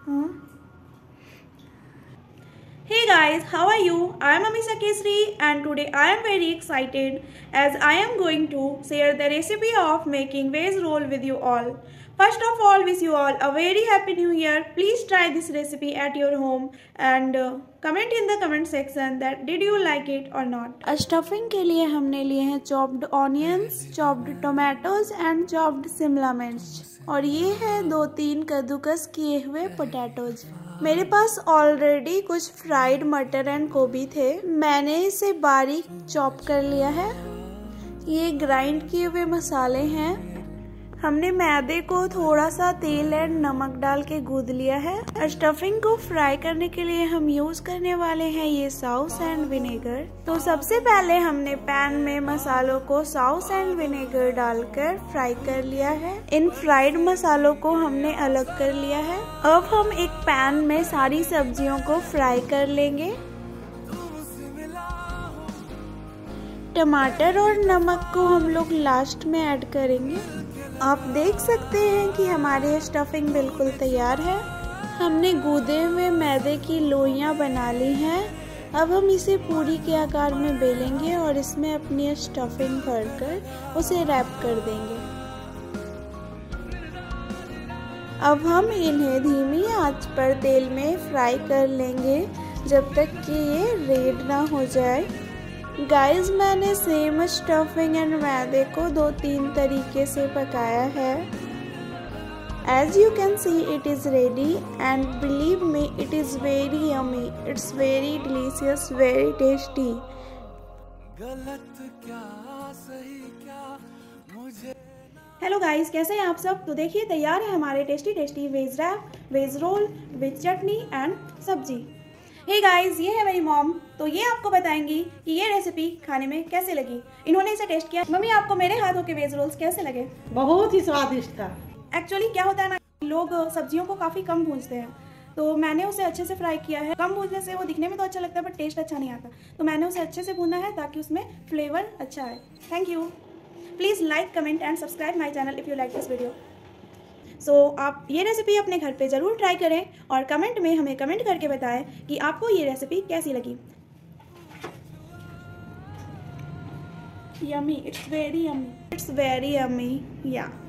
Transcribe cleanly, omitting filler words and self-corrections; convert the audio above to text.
Huh? Hey guys, how are you? I am Amisa Kesri and today I am very excited as I am going to share the recipe of making veg roll with you all. First of all, wish you all a very happy new year. Please try this recipe at your home and comment in the comment section that did you like it or not. Stuffing के लिए हमने लिए हैं chopped onions, chopped tomatoes and chopped Shimla मिर्च और ये है 2-3 कद्दूकस किए हुए पोटैटोज। मेरे पास ऑलरेडी कुछ फ्राइड मटर एंड गोभी थे, मैंने इसे बारीक चॉप कर लिया है। ये ग्राइंड किए हुए मसाले हैं। हमने मैदे को थोड़ा सा तेल एंड नमक डाल के गूंद लिया है। स्टफिंग को फ्राई करने के लिए हम यूज करने वाले हैं ये सॉस एंड विनेगर। तो सबसे पहले हमने पैन में मसालों को सॉस एंड विनेगर डालकर फ्राई कर लिया है। इन फ्राइड मसालों को हमने अलग कर लिया है। अब हम एक पैन में सारी सब्जियों को फ्राई कर लेंगे। टमाटर और नमक को हम लोग लास्ट में ऐड करेंगे। आप देख सकते हैं कि हमारी स्टफिंग बिल्कुल तैयार है। हमने गूंदे हुए मैदे की लोइयां बना ली हैं। अब हम इसे पूरी के आकार में बेलेंगे और इसमें अपनी स्टफिंग भरकर उसे रैप कर देंगे। अब हम इन्हें धीमी आंच पर तेल में फ्राई कर लेंगे जब तक कि ये रेड ना हो जाए। गाइस, मैंने सेम स्टफिंग एंड मैदे को 2-3 तरीके से पकाया है। As you can see, it is ready and believe me, it is very yummy. It's very delicious, very tasty. Hello guys, कैसे हैं आप सब? तो देखिए तैयार है हमारे tasty veg wrap, veg roll with chutney and सब्जी। हे गाइस, ये है मेरी मॉम। तो ये आपको बताएंगी कि ये रेसिपी खाने में कैसे लगी। इन्होंने इसे टेस्ट किया। मम्मी, आपको मेरे हाथों के वेज रोल्स कैसे लगे? बहुत ही स्वादिष्ट था। एक्चुअली क्या होता है ना, लोग सब्जियों को काफ़ी कम भूनते हैं, तो मैंने उसे अच्छे से फ्राई किया है। कम भूनने से वो दिखने में तो अच्छा लगता है बट टेस्ट अच्छा नहीं आता, तो मैंने उसे अच्छे से भूना है ताकि उसमें फ्लेवर अच्छा आए। Thank you. Please like, comment and subscribe my channel if you like this video. So आप ये रेसिपी अपने घर पे ज़रूर ट्राई करें और कमेंट में हमें कमेंट करके बताएं कि आपको ये रेसिपी कैसी लगी। Yummy, it's very yummy, it's very yummy, या